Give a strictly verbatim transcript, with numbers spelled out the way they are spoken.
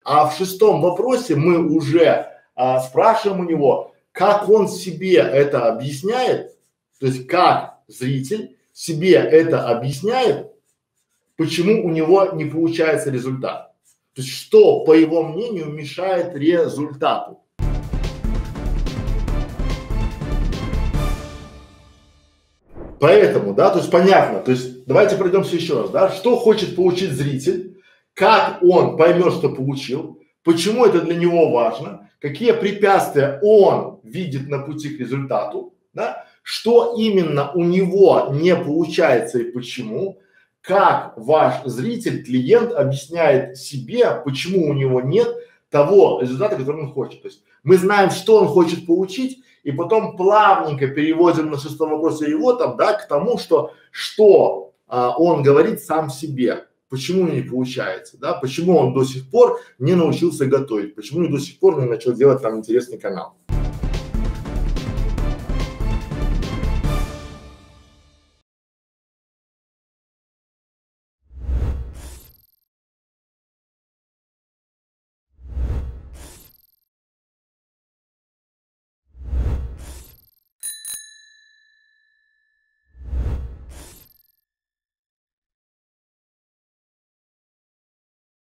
А в шестом вопросе мы уже а, спрашиваем у него, как он себе это объясняет, то есть как зритель себе это объясняет, почему у него не получается результат. То есть что, по его мнению, мешает результату. Поэтому, да, то есть понятно, то есть давайте пройдемся еще раз, да, что хочет получить зритель, как он поймет, что получил, почему это для него важно, какие препятствия он видит на пути к результату, да, что именно у него не получается и почему, как ваш зритель, клиент объясняет себе, почему у него нет того результата, который он хочет. То есть мы знаем, что он хочет получить, и потом плавненько переводим на шестом вопросе его там, да, к тому, что, что а, он говорит сам себе, почему не получается, да, почему он до сих пор не научился готовить, почему он до сих пор не начал делать там интересный канал.